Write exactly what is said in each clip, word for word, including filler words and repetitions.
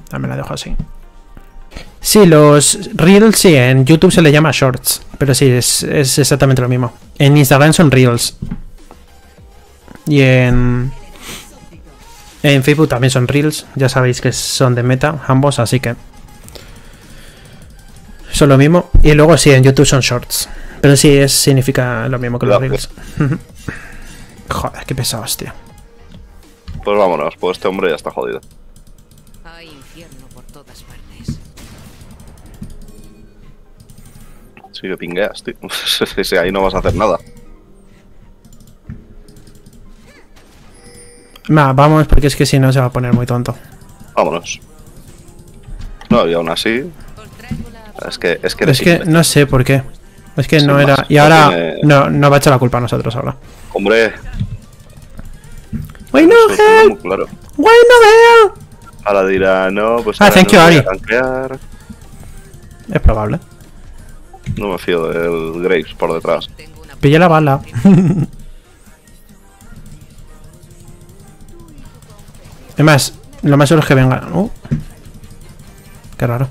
También la dejo así. Sí, los Reels, sí, en YouTube se le llama Shorts. Pero sí, es, es exactamente lo mismo. En Instagram son Reels. Y en... En Facebook también son Reels. Ya sabéis que son de Meta, ambos, así que... Son lo mismo. Y luego sí, en YouTube son Shorts. Pero sí, es, significa lo mismo que los Reels. Joder, qué pesados, tío. Pues vámonos, pues este hombre ya está jodido. Hay infierno por todas partes. Sí que pingueas, tío. Si ahí no vas a hacer nada. Nah, vamos, porque es que si no se va a poner muy tonto. Vámonos. No, y aún así... Es que... Es que, Es que no sé por qué. Es que Sin no era... más, Y no ahora tiene- no, no va a echar la culpa a nosotros ahora. Hombre... ¡Why no eso lo tengo help! muy claro. ¡Why no help! Ahora dirá, no, pues... Ah, ahora thank no you, voy a Ari. tanquear. Es probable. No me fío del Graves por detrás. Tengo una Pillé la bala. Es más, lo más seguro es que venga. Uh. Qué raro.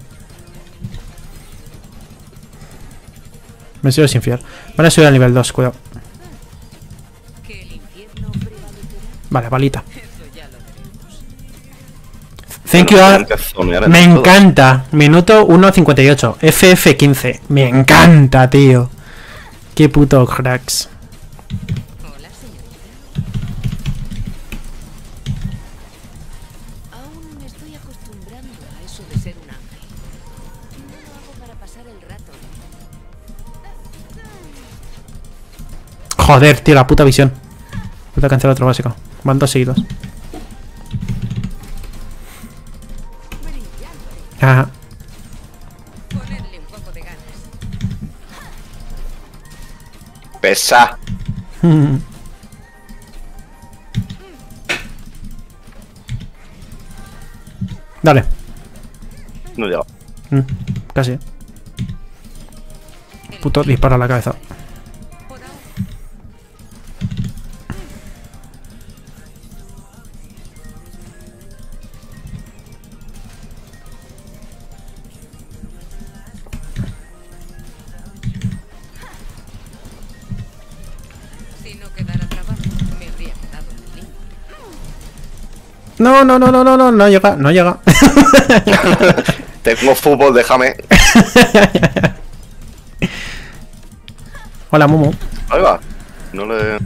Me sigo sin fiar. Van a subir al nivel dos, cuidado. que el infierno prevalecerá. Vale, balita. Eso ya lo veremos. Thank you, Bueno, Ar- tienen que zonear en Me todo. encanta. Minuto uno cincuenta y ocho. F F quince. Me encanta, tío. Qué puto cracks. Hola, señorita. Aún me estoy acostumbrando a eso de ser un ángel. No lo hago para pasar el rato. Joder, tío, la puta visión. Puta cancelar otro básico. Van dos seguidos. Ajá. Ponerle un poco de ganas. Pesa. Dale. No llega. Mm, casi. Puto disparo a la cabeza. Por ahora. Si no quedara trabajo, me habría quedado en el limbo. No, no, no, no, no, no, no llega, no llega. Tengo fútbol, déjame. Hola, Momo. Ahí va. No le...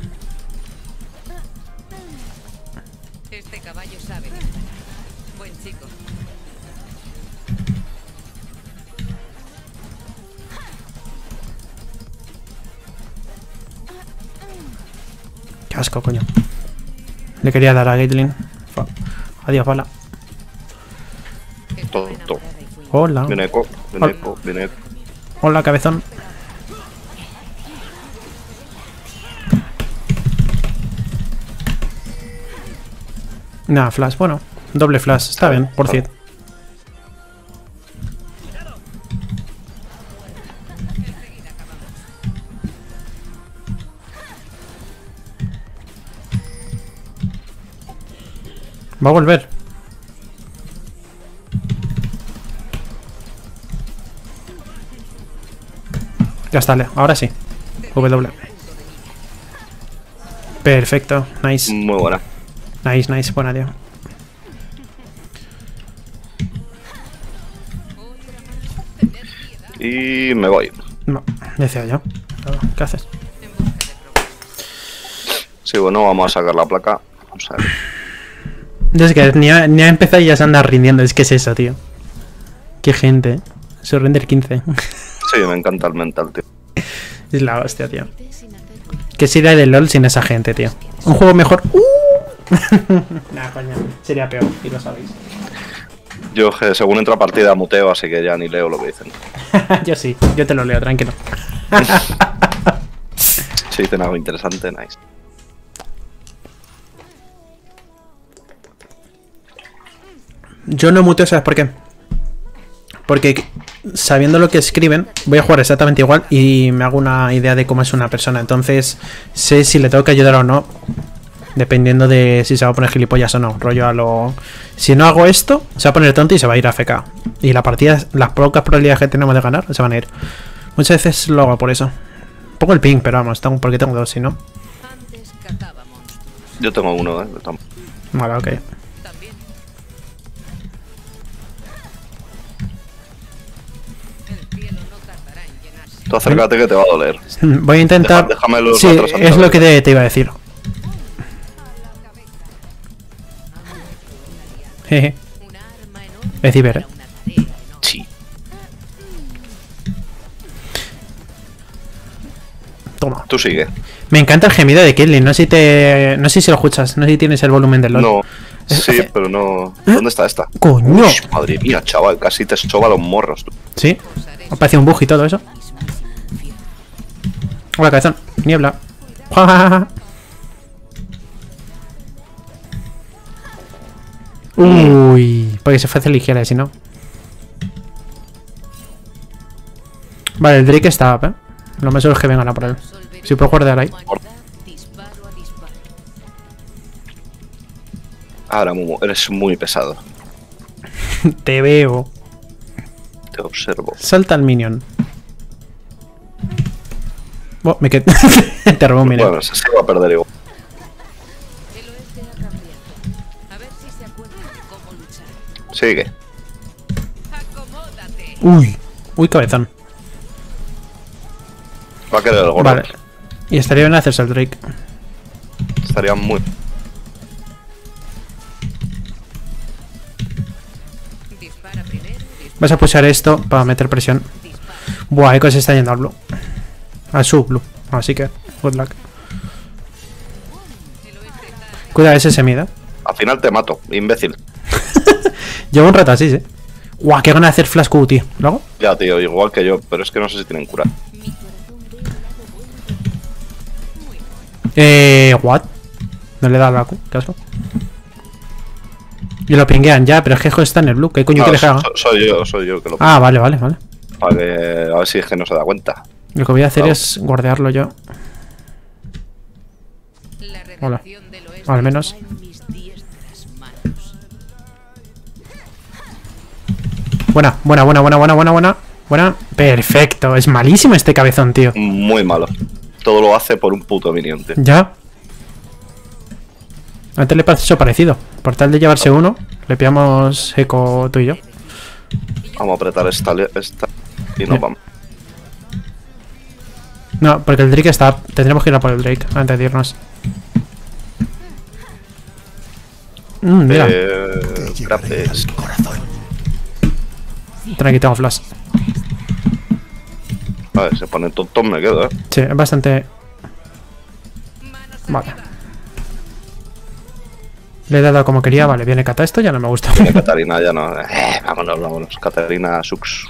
Este caballo sabe disparar. Buen chico. Qué asco, coño. Le quería dar a Gatling. Fa- Adiós, bala. Todo, todo. Hola. Viene eco, viene eco, viene eco. Hola, cabezón. Nah, flash. Bueno, doble flash. Está bien, por cierto. Va a volver. Ya está, ahora sí. W. Perfecto, nice. Muy buena. Nice, nice, buena, tío. Y me voy. No, decía yo. ¿Qué haces? Sí, bueno, vamos a sacar la placa. Vamos a ver. Es que ni ha, ni ha empezado y ya se anda rindiendo. Es que es eso, tío. Qué gente, ¿eh? Su render quince. Sí, me encanta el mental, tío. Es la hostia, tío. ¿Qué sería de LOL sin esa gente, tío? Un juego mejor. ¡Uh! Nah, coño. Sería peor, y lo sabéis. Yo, que según entra partida, muteo, así que ya ni leo lo que dicen. Yo sí, yo te lo leo, tranquilo. Si dicen algo interesante, nice. Yo no muteo, ¿sabes por qué? Porque sabiendo lo que escriben, voy a jugar exactamente igual y me hago una idea de cómo es una persona. Entonces, sé si le tengo que ayudar o no Dependiendo de si se va a poner gilipollas o no. Rollo a lo... Si no hago esto, se va a poner tonto y se va a ir a F K. Y la partida, las pocas probabilidades que tenemos de ganar, se van a ir. Muchas veces lo hago por eso. Pongo el ping, pero vamos, tengo, porque tengo dos, si no. Antes cazaba monstruos. Yo tengo uno, eh. Vale, ok. También. El cielo no tardará en llenarse. Tú acércate que te va a doler. Voy a intentar... Deja- déjame los Sí, otros es lo que te, te iba a decir. Jeje. Una arma enorme Es ciber, eh. para una tarea enorme. Sí. Toma. Tú sigue. Me encanta el gemido de Caitlyn. No sé si te... No sé si lo escuchas. No sé si tienes el volumen del LOL. No. Es- Sí, hace- pero no. ¿Dónde está esta? ¡Coño! Uy, madre mía, chaval, casi te soba los morros. Tú. ¿Sí? Me parece un bug y todo eso. Hola, cabezón. Niebla. Uy, porque se fue hacia la izquierda, si no. Vale, el Drake está up, eh. Lo más seguro es que vengan a por él. Si puedo guardar ahí. Humanidad, disparo a disparo. Ahora, Mumu, eres muy pesado. Te veo. Te observo. Salta al minion. Oh, me quedé. Te robó un minion. Bueno, se se va a perder igual. El oeste ha cambiado. A ver si se acuerdan de cómo luchar. Sigue. Acomódate. Uy, uy, cabezón. Va a querer el gordo. Vale. Y estaría bien hacerse el Drake. Estaría muy. Dispara primero, dispara, Vas a pulsar esto para meter presión. dispara. Buah, Echo se está yendo al blue. Al sub blue. Así que, good luck. El oeste está Cuidado, ese se mida. Al final te mato, imbécil. Llevo un rato así, sí. Guau, qué gana de hacer flash Q, tío. ¿Lo hago? Ya, tío, igual que yo, pero es que no sé si tienen cura. mi corazón ve el lado bueno de muy bueno. Eh, what? No le da la Q, qué asco. Y lo pinguean ya, pero es que Echo está en el blue. ¿Qué coño No, quieres que haga? so- soy yo, soy yo que lo Ah, vale, vale, vale. para que a ver si es que no se da cuenta. Lo que voy a hacer Vale. es guardearlo yo. La Hola. redención del oeste Al menos. está en mis diestras manos. Buena, buena, buena, buena, buena, buena, buena. Buena. Perfecto. Es malísimo este cabezón, tío. Muy malo. Todo lo hace por un puto minion, tío. Ya. Antes le pasó parecido. Por tal de llevarse uno, le pillamos eco tú y yo. Vamos a apretar esta, le- esta y nos Ya. vamos. No, porque el Drake está. Tendremos que ir a por el Drake antes de irnos. Mm, mira, Eh, gracias. tranqui, tengo flash. A ver, se pone tonto, me quedo, eh. Sí, es bastante. Vale. Le he dado como quería, vale, viene Kata. Esto ya no me gusta. Tiene Catarina, ya no. Eh, vámonos, vámonos. Catarina Sux.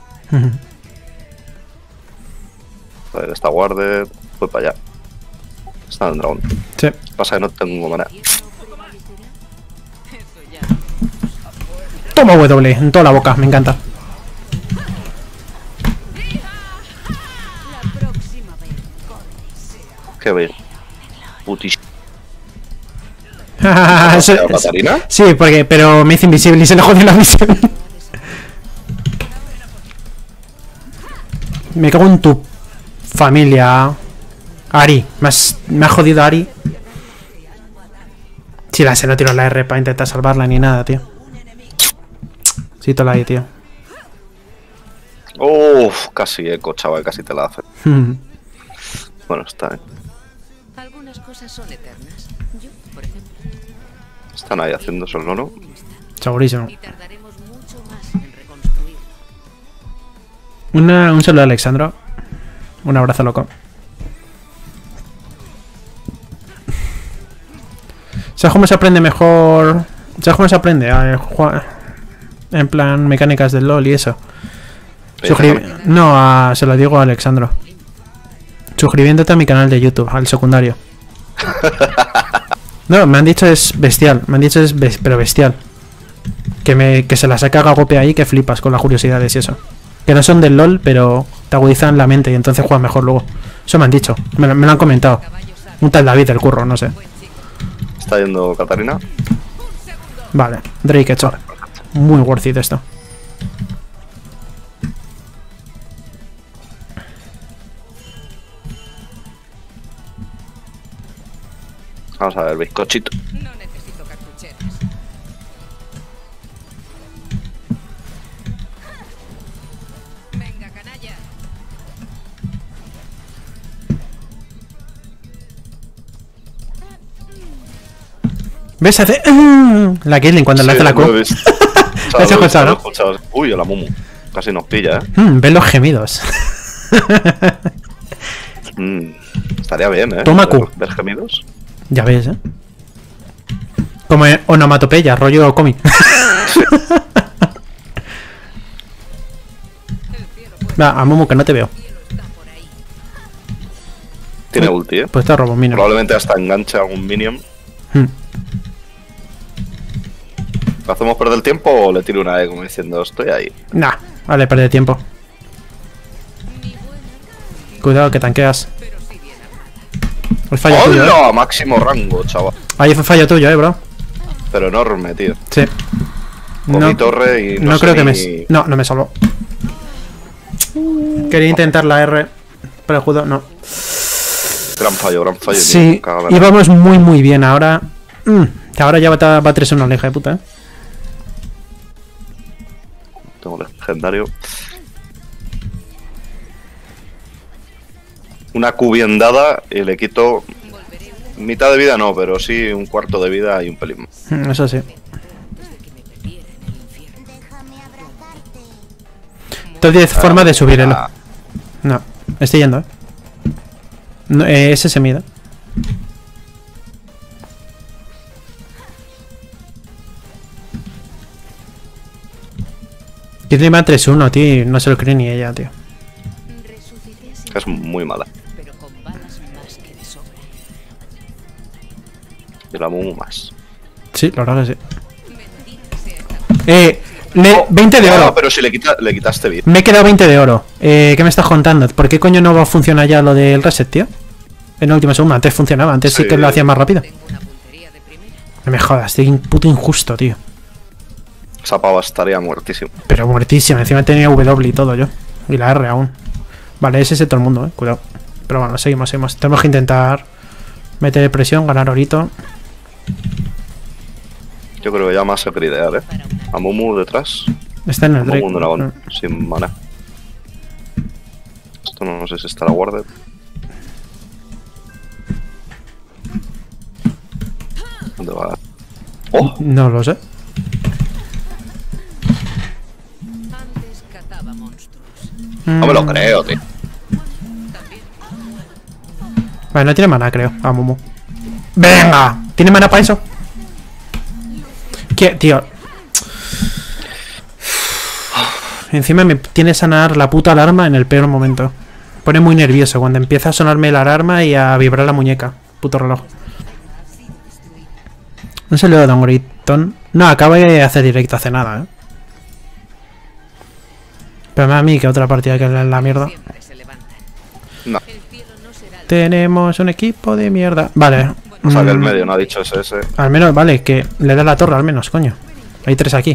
A ver, esta guarde. Fue para allá. Está en el dragón. Sí. Pasa que no tengo manera. Toma W en toda la boca, me encanta. La próxima vez, Qué bien. Putis. Eso- ¿La Catarina? Sí, porque, pero me hizo invisible y se le jodió la visión. Me cago en tu familia. Ari, me, has- me ha jodido Ari. Si la se no tiró la R para intentar salvarla ni nada, tío. Sí, tola ahí, tío. Uff, casi eco, chaval, casi te la hace. Bueno, está, eh. algunas cosas son eternas. Yo, por ejemplo, Están ahí haciendo solo, ¿no? Segurísimo. y tardaremos mucho más en reconstruir. Una, un saludo a Alexandro. Un abrazo loco. ¿Sabes cómo se aprende mejor? ¿Sabes cómo se aprende? A jugar en plan mecánicas del LOL y eso. Suscri- no, a- se lo digo a Alexandro. Suscribiéndote a mi canal de YouTube, al secundario. No, me han dicho es bestial. Me han dicho es bes- pero bestial. Que, me, que se la saca a golpe ahí que flipas con las curiosidades y eso. Que no son del LOL, pero te agudizan la mente y entonces juegas mejor luego. Eso me han dicho. Me, lo- me lo han comentado. Un tal David del curro, no sé. Buen chico. está yendo Katarina. Vale, Drake hecho. Muy worth it esto. Vamos a ver, bizcochito. No necesito cartucheras. Venga, canalla. ¿Ves? Hace... ¡Ah! La Caitlyn cuando le hace la lo he Q. visto. Lo has Lo he escuchado, visto, lo he ¿no? escuchado. Uy, la Mumu. Casi nos pilla, eh. Mm, ven los gemidos. Mm, estaría bien, eh. Toma Q. Ver, ver gemidos. Ya ves, ¿eh? Como en onomatopeya, rollo cómic. Va, a Momo, que no te veo. Tiene ulti, eh. Pues te robo un minion. Probablemente hasta enganche a algún minion. Hmm. ¿Lo hacemos perder el tiempo o le tiro una E como diciendo estoy ahí? Nah, vale, pierde tiempo. Cuidado que tanqueas. Es fallo tuyo, eh. ¡Hola! Máximo rango, chaval. Ahí fue fallo tuyo, eh, bro. Pero enorme, tío. Sí. Con mi torre y no no sé creo que ni- me... No, no me salvó. Quería intentar la R, pero el judo no. Gran fallo, gran fallo. Sí, tío. Cago en la- íbamos muy muy bien. Ahora... Mm, ahora ya va, va tres uno la hija de puta, eh. Tengo legendario. Una Q bien dada y le quito mitad de vida, no, pero sí un cuarto de vida y un pelín más. Mm, Eso sí. Entonces, forma de subir el... Ah, No, estoy yendo, eh. No, eh, ese se mide. Caitlyn va tres uno, tío. No se lo cree ni ella, tío. Resucité sin es muy mala. pero con balas más que de sobra. Y la Mumu más. Sí, la verdad que sí. Bendita sea esta Eh, le, veinte de Ah, oro. pero si le, quita, le quitaste vida. Me he quedado veinte de oro. Eh, ¿qué me estás contando? ¿Por qué coño no va a funcionar ya lo del reset, tío? En el último segundo. Antes funcionaba. Antes sí, Sí. que lo hacía más rápido. tengo una puntería de primera. No me jodas, estoy un puto injusto, tío. Esa pava estaría muertísimo. Pero muertísima. Encima tenía W y todo yo. Y la R aún. Vale, ese es de todo el mundo, eh. Cuidado. Pero bueno, seguimos, seguimos. Tenemos que intentar meter presión, ganar orito. Yo creo que ya más se gridear, eh. A Mumu detrás. Está en el Drake. Mumu un dragón. Sin mana. Esto no, no sé si estará guarded. ¿Dónde va? ¡Oh! No lo sé. Antes cazaba monstruos. No me lo Mm. creo, tío. Vale, no tiene mana, creo. A Momo. ¡Venga! ¿Tiene mana para eso? ¿Qué, tío? Encima me tiene que sanar la puta alarma en el peor momento. Pone muy nervioso cuando empieza a sonarme la alarma y a vibrar la muñeca. Puto reloj. No se le da un gritón. No, acaba de hacer directo hace nada, eh. Pero me da a mí que otra partida que la, la mierda. Siempre se levantan. No. El cielo no será el Tenemos un equipo de mierda. Vale. O sea que el Mm, medio no ha dicho ese ese. Al menos, vale, que le da la torre al menos, coño. Hay tres aquí.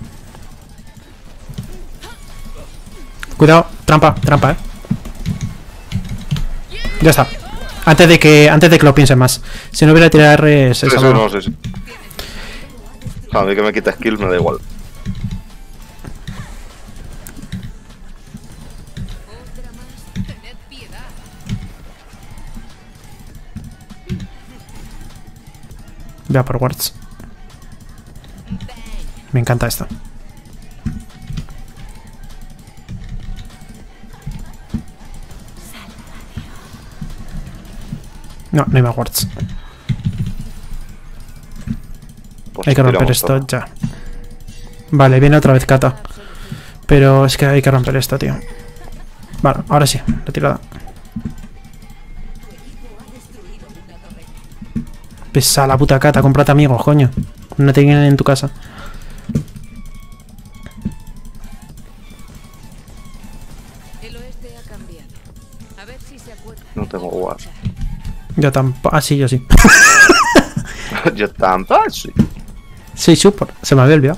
Cuidado, trampa, trampa, eh. Ya está. Antes de que antes de que lo piensen más. Si no hubiera tirado R, se Sí, sí, salvaba. no, sí, sí. A mí que me quita skill me da igual. otra más. Tened piedad. Voy a por wards. Me encanta esto. No, no hay más wards. Pues Hay que romper tiramos esto todo. ya. Vale, viene otra vez Kata. Pero es que hay que romper esto, tío. Vale, ahora sí, retirada. Pesa la puta Kata, cómprate amigos, coño. No te vienen en tu casa. El oeste ha cambiado. A ver si se acuerdan. No tengo guard. Yo tampoco. Ah, sí, yo sí. Yo tan fácil. Sí, super. Se me había olvidado.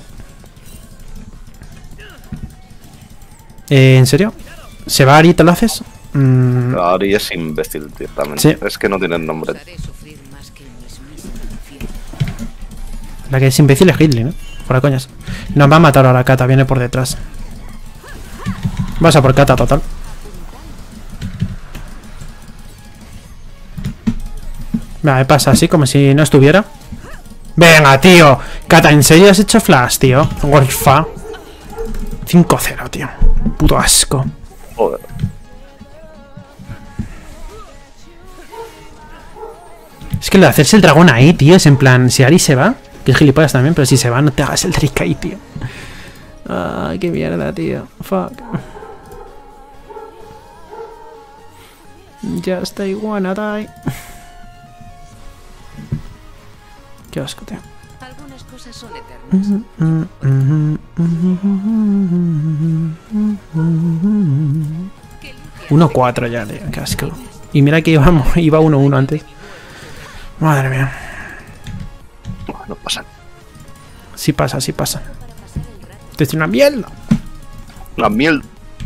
Eh, ¿En serio? ¿Se va Ari y te lo haces? Mm, Ari es imbécil directamente. Sí. Es que no tiene nombre. Haré sufrir más que el mismísimo infierno. la que es imbécil es Hitler, ¿no? Fuera coñas. Nos va a matar ahora Kata, viene por detrás. Vas a por Kata, total. Me pasa así, como si no estuviera. Venga, tío. Kata, ¿en serio has hecho flash, tío? Golfa. cinco cero, tío. Puto asco. Joder. Es que lo de hacerse el dragón ahí, tío, es en plan, si Ari se va, que es gilipollas también, pero si se va, no te hagas el trick ahí, tío. Ay, qué mierda, tío. Fuck. Ya está igual, die. Qué asco, tío. Algunas cosas son eternas. uno cuatro ya, tío. Qué asco. Y mira que íbamos, iba uno uno antes. Madre mía. No, no pasa. Sí pasa, sí pasa. Te estoy una mierda. La miel.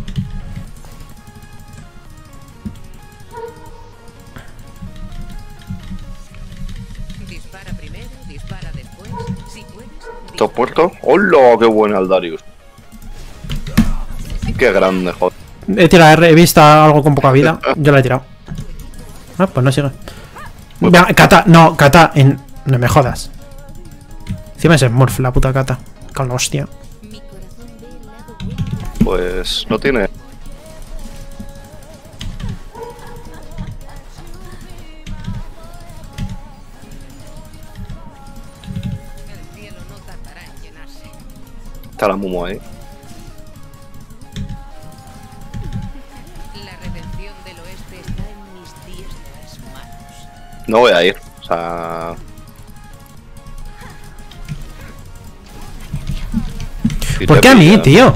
Dispara primero, dispara después. Si puedes, ¿Todo puesto? ¡Hola! ¡Qué buena el Darius! ¡Qué grande, joder! He tirado R, he visto algo con poca vida. Yo la he tirado. Ah, pues no sigue. Venga, Kata, no, Kata, en... no me jodas. Encima es Smurf, la puta Kata. Con la hostia. mi corazón ve el lado bueno. Pues no tiene. El cielo no tardará en llenarse. Está la Mumu ahí. La redención del oeste está en mis diestras manos. No voy a ir. O sea. Si ¿Por te qué a mí, pilla- tío?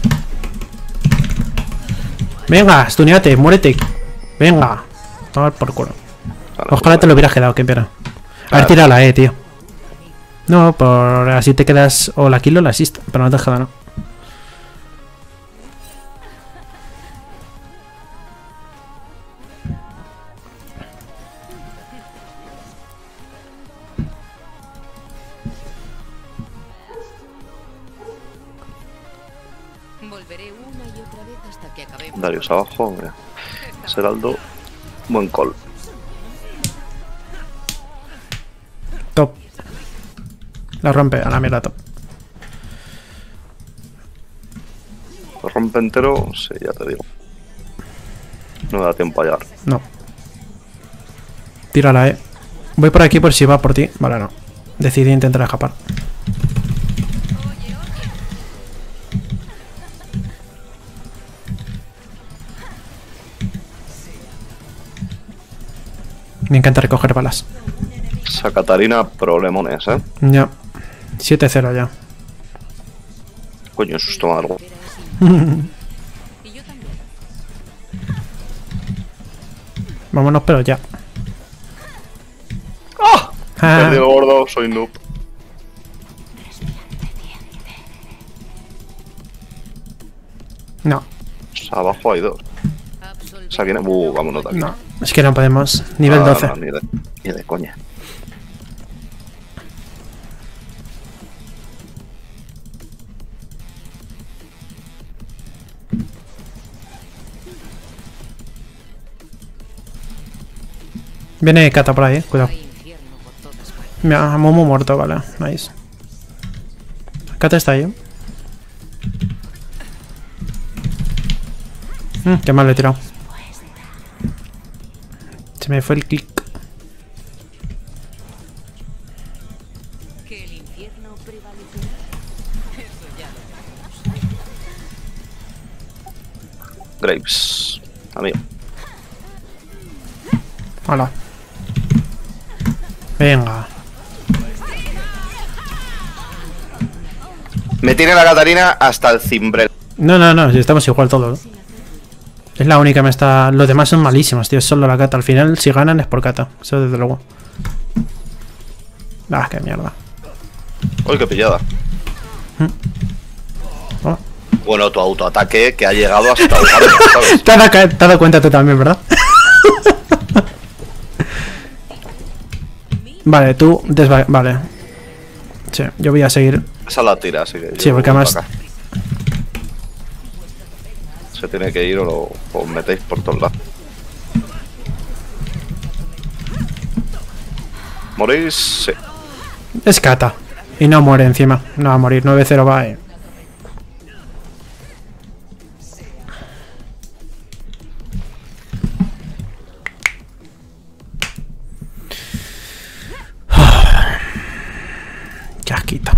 Venga, stuneate, muérete. Venga. Toma por culo. Claro, Ojalá te lo hubieras quedado, qué pena. A ver, tírala, eh, tío. No, por así te quedas o la kill o la assist, pero no te has quedado, no. Volveré una y otra vez hasta que acabemos. Darius abajo, mira. Seraldo. Buen call. Top. La rompe, a la mierda, top. Lo rompe entero, sí, ya te digo. No me da tiempo a llegar. No. Tírala, eh. Voy por aquí por si va por ti. Vale, no. Decidí intentar escapar. Me encanta recoger balas. Esa Catarina, problemones, eh. Ya. siete cero ya. Coño, susto me ha dado. Y yo también. Vámonos, pero ya. ¡Ah! Ah, Perdido gordo, soy noob. no, Pues abajo hay dos. Absolver- O sea, viene. Uh, vámonos de aquí. no. Es que no podemos. Nivel Ah, doce. no, ni, de, ni de coña. Viene Kata por ahí, eh. Cuidado. Hay infierno por todas partes. Mira, Momo muerto, vale. Nice. Kata está ahí, eh. Mm, qué mal le he tirado. Se me fue el clic. Que el infierno prevalecerá. Eso ya lo veremos. Graves. Amigo. Hola. Venga. Me tiene la Catarina hasta el cimbrel. No, no, no, si estamos igual todos. ¿no? Es la única que me está... Los demás son malísimos, tío. Es solo la Kata. Al final, si ganan es por Kata. Eso desde luego. Ah, qué mierda. Uy, qué pillada. Oh. Bueno, tu autoataque que ha llegado hasta el jardín, ¿sabes? Te has dado, te has dado cuenta tú también, ¿verdad? Vale, tú desva... Vale. Sí, yo voy a seguir. Esa la tira, así que... Sí, yo porque voy además... para acá. Se tiene que ir o lo os metéis por todos lados. ¿Morís? Sí. Es Kata. Y no muere encima. No va a morir. nueve cero va. Eh. Qué asquito.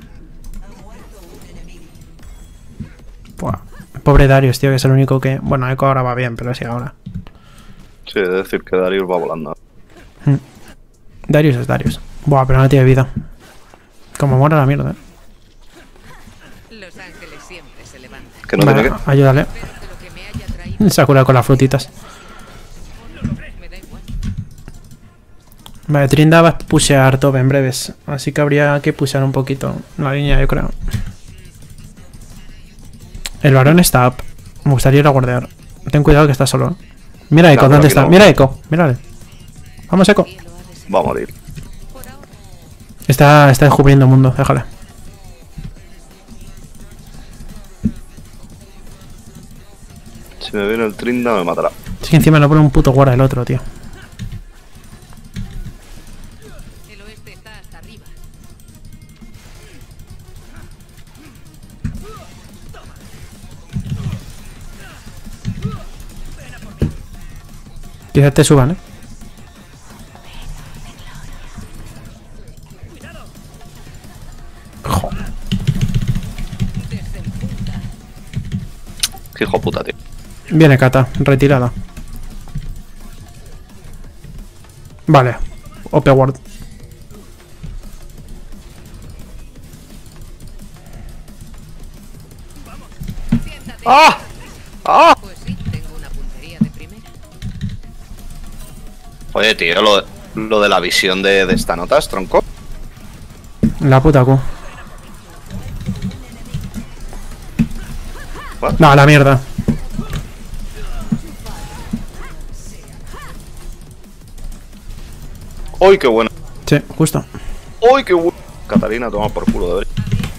Buah. Pobre Darius, tío, que es el único que... Bueno, Echo ahora va bien, pero sí ahora. Sí, es decir que Darius va volando. Mm. Darius es Darius. Buah, pero no tiene vida. Como muera la mierda, eh. Los ángeles siempre se levantan. Que no Vale, tiene que... ayúdale. Espero que lo que me haya traído Se ha curado con las frutitas. me da igual. Vale, Trinda va a pushear top en breves. Así que habría que pushear un poquito la línea, yo creo. El varón está up. Me gustaría ir a guardear. Ten cuidado que está solo. Mira Echo, No, pero ¿dónde aquí está? no. Mira Echo, mírale. Vamos, Echo. Va a morir. Está, está descubriendo el mundo, déjale. Si me viene el Trinda me matará. Es que encima no pone un puto guarda el otro, tío. El oeste está hasta arriba. Quizás te suban, eh. Joder. Qué hijo puta, tío. Viene Kata, retirada. Vale. O P ward. ¡Ah! ¡Ah! Pues sí, tengo una puntería de primera. Oye, tío, lo, lo de la visión de, de esta nota es tronco. La puta Q. What? No, la mierda. ¡Uy, qué bueno! Sí, justo. ¡Uy, qué bueno! Catalina, toma por culo, de ver.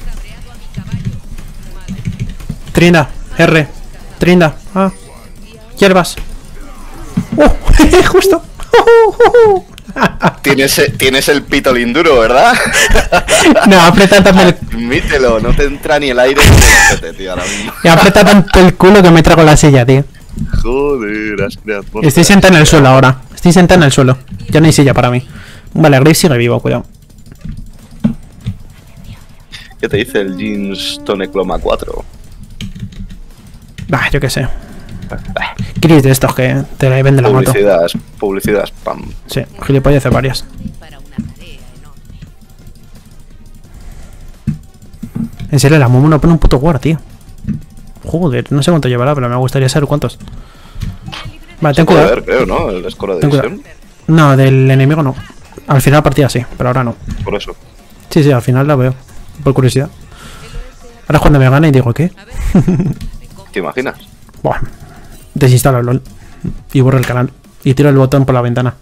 Trinda, R. Trinda. Ah. Hierbas. ¡Uh! Justo. Tienes, tienes el pito linduro, ¿verdad? No, aprieta tanto el, Admítelo, no te entra ni el aire en el cachete, tío, ahora mismo. aprieta tanto el culo que me trago la silla, tío. Joder, has creado... Estoy sentado en el suelo ahora. Estoy sentado en el suelo. Ya no hay silla para mí. Vale, Graves sigue vivo, cuidado. ¿Qué te dice el Jeans Tonecloma cuatro? Bah, yo qué sé. Chris de estos que te la vende la moto. Publicidad, publicidad, spam. Sí, gilipollas hace varias. Para una tarea enorme. En serio, la Momo no pone un puto guard, tío. Joder, no sé cuánto llevará, pero me gustaría saber cuántos. Vale, ten Se puede cuidado. ver, creo, ¿no? El score de Ten cuidado. división. No, del enemigo no. Al final partida sí, pero ahora no. Por eso. Sí, sí, al final la veo. Por curiosidad. Ahora es cuando me gana y digo, ¿qué? ¿Te imaginas? Buah. Desinstalo el LOL. Y borro el canal. Y tiro el botón por la ventana.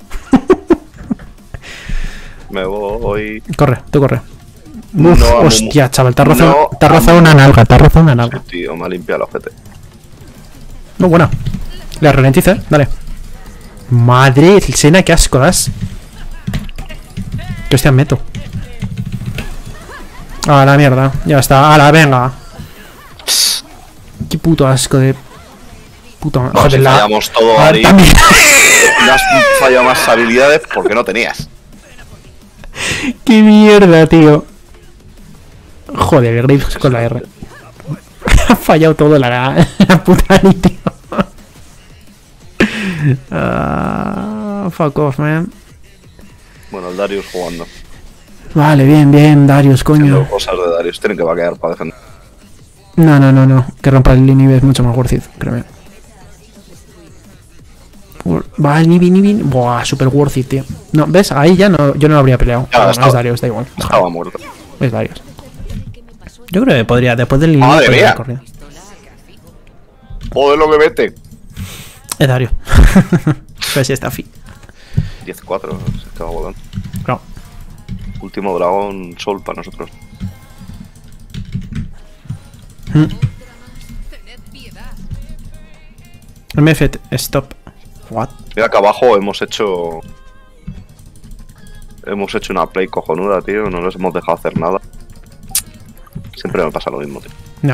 Me voy... Corre, tú corre. No, Uf, amo- hostia, chaval, te ha rozado, no, te ha rozado una nalga, te ha rozado una nalga. Tío, me ha limpiado el ojete. Muy buena. Le ralentiza, ¿eh? Dale. Madre, Sena, qué asco das. Que hostia meto. A la mierda, ya está. A la venga. Qué puto asco de. Puto. No, Joder, si la. fallamos todo, Ah, Ari. también. No has fallado más habilidades porque no tenías. Qué mierda, tío. Joder, el Graves con la R. Ha fallado todo la, la puta Ani, tío. Ah, fuck off, man. Bueno, el Darius jugando. Vale, bien, bien, Darius, Haciendo coño. cosas de Darius. Tienen que va a quedar para defender. No, no, no, no. Que rompa el inhibe es mucho más worth it, créeme. Va, Nibi, Nibi. Buah, super worth it, tío. No, ¿ves? Ahí ya no, yo no lo habría peleado. Ya, No, estaba- es Darius, da igual. Estaba muerto. Es Darius. Yo creo que podría, después del Madre podría mía. haber corrido. Joder, lo que vete. Es Darius. Pero sí está fi. diez cuatro, se estaba volando. No. Último dragón sol para nosotros. Mm. M F T, stop. What? Mira que abajo hemos hecho. Hemos hecho una play cojonuda, tío. No les hemos dejado hacer nada. Siempre me pasa lo mismo, tío. No.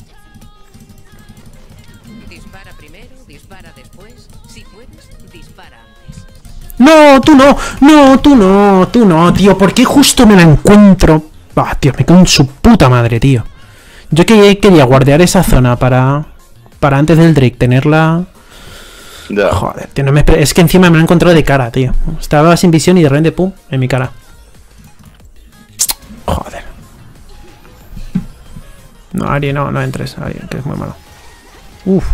Dispara primero, dispara después. Si puedes, dispara antes. No, tú no. No, tú no. Tú no, tío. ¿Por qué justo me la encuentro? Ah, tío, me cago en su puta madre, tío. Yo que quería guardear esa zona para. Para antes del Drake tenerla. Ya. Joder, tío, no me esper- es que encima me lo he encontrado de cara, tío. Estaba sin visión y de repente, pum, en mi cara. Joder. No, Ari, no, no entres, Ari, que es muy malo. Uf.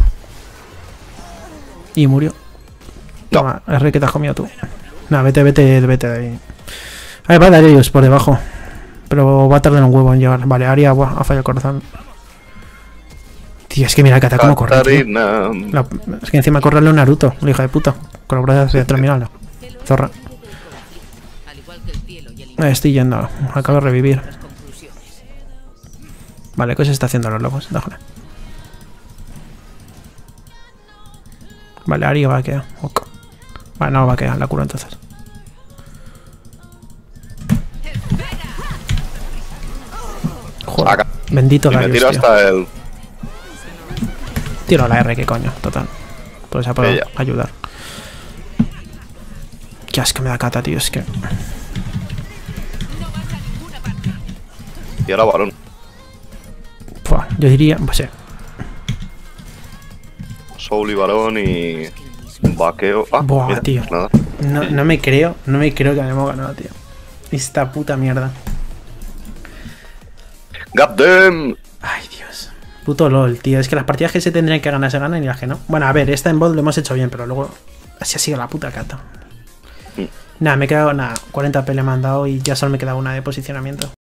Y murió. Toma, R que te has comido tú. No, vete, vete, vete de ahí. Ahí va Darius por debajo. Pero va a tardar un huevo en llegar. Vale, Aria, buah, ha fallado el corazón. Tío, es que mira, Kata cómo corre, tío. Katarina. La- es que encima correrle un Naruto, el hijo de puta. Con la brasa de terminal. Zorra. Al igual que el cielo y el Eh, infierno, estoy yendo. Acabo de revivir. las conclusiones. Vale, ¿qué se está haciendo los locos? Déjale. Vale, Ari va a quedar. Ok. Vale, no va a quedar, la curo entonces. Joder. Saca. Bendito Y me Darius, tiro tío. hasta el. Tiro la R, qué coño, total. Por esa puedo Ella. ayudar. Qué asco me da Kata, tío, es que. Y ahora varón. Pua, yo diría. Pues sí. Soul y varón y. Vaqueo. Ah, Buah, mira, tío. Nada. No, no me creo, no me creo que me hemos ganado, tío. Esta puta mierda. God damn. Ay, Dios. Puto LOL, tío. Es que las partidas que se tendrían que ganar se ganan y las que no. Bueno, a ver, esta en bot lo hemos hecho bien, pero luego. Así ha sido la puta Kata. Mm. Nada, me he quedado. Nada, cuarenta P le me han dado y ya solo me queda una de posicionamiento.